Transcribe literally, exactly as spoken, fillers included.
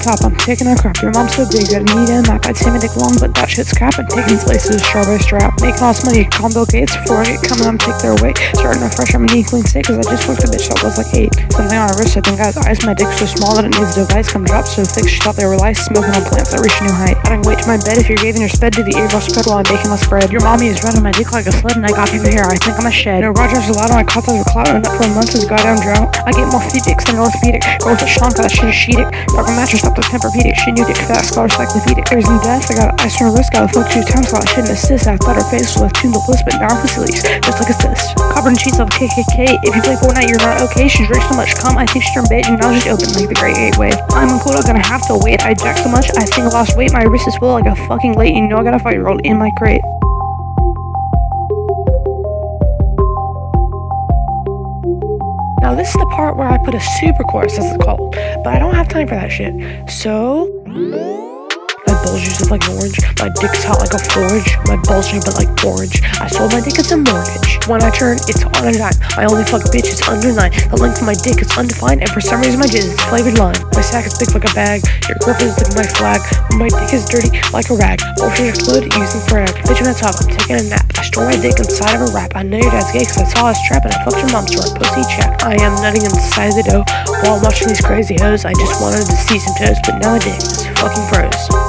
top, I'm taking a crap. Your mom's so big, I need a map. I'd say my dick long, but that shit's crap. I'm taking places, strawberry strap. Making all this money, combo gates. Before I get coming, I'm take their weight. Starting afresh, I'm an clean state, cause I just fucked a bitch that was like eight. Something on her wrist, I think I has eyes. My dick's so small that it needs a device. Come drop so thick, she thought they were lice. Smoking on plants that reach a new height. Adding weight to my bed, if you're giving your sped to the earball spread while I'm baking my spread. Your mommy is running my dick like a sled, and I got people here, I think I'm a shed. No Rogers a lot on my caught those clout, and up for a month is a goddamn drought. I get more feet dicks than an orthopedic. Girl with a Sean, cause that shit is sheetic. Fuck a mattress, up to Tempur-Pedic. She knew dick fat, scholar cyclopedic. There's in death, I got ice on her wrist, got a fuck two times, so I shouldn't assist. I thought her face was left tuned to bliss, but now I'm facilities, just like a cyst. Copper and cheese of K K K. If you play Fortnite, you're not okay. She drinks so much cum, I think she turned beige, and now she's open like the Great Gateway. I'm included, gonna have to wait. I jack so much, I think I lost weight. My wrist is full like a fucking late. You know I got a five-year-old in my crate. Now this is the part where I put a super chorus, as it's called, but I don't have time for that shit. So my balls used like an orange. My dick's hot like a forge. My balls shaped like porridge. I sold my dick as a mortgage. When I turn, it's on a dime. I only fuck bitches under nine. The length of my dick is undefined, and for some reason my jizz is flavored lime. My sack is big like a bag. Your grip is like my flag. My dick is dirty like a rag. Bullshit explode using frag. Bitch on the top, I'm taking a nap. I store my dick inside of a wrap. I know your dad's gay cause I saw his trap and I fucked your mom so our pussy chat. I am nutting inside the dough while I'm watching these crazy hoes. I just wanted to see some toes, but nowadays it's fucking froze.